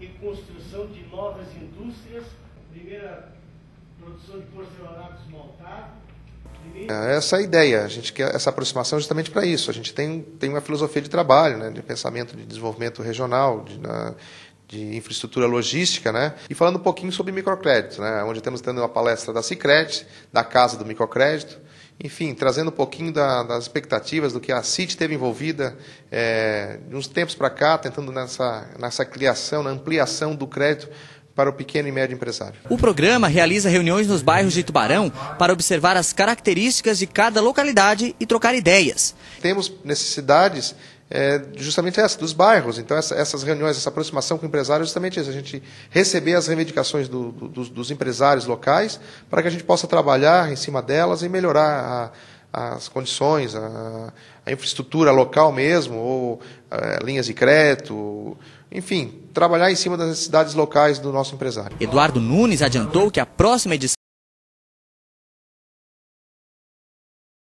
e construção de novas indústrias, primeira produção de porcelanato esmaltado. Essa é a ideia, a gente quer essa aproximação justamente para isso. A gente tem uma filosofia de trabalho, né, de pensamento de desenvolvimento regional, de infraestrutura logística, né? E falando um pouquinho sobre microcrédito, né? Onde tendo uma palestra da Sicredi, da Casa do Microcrédito, enfim, trazendo um pouquinho das expectativas do que a CIT teve envolvida de uns tempos para cá, tentando nessa criação, na ampliação do crédito para o pequeno e médio empresário. O programa realiza reuniões nos bairros de Tubarão para observar as características de cada localidade e trocar ideias. Temos necessidades justamente essa, dos bairros. Então, essas reuniões, essa aproximação com o empresário, é justamente isso, a gente receber as reivindicações dos empresários locais para que a gente possa trabalhar em cima delas e melhorar as condições, a infraestrutura local mesmo, ou linhas de crédito, enfim, trabalhar em cima das necessidades locais do nosso empresário. Eduardo Nunes adiantou que a próxima edição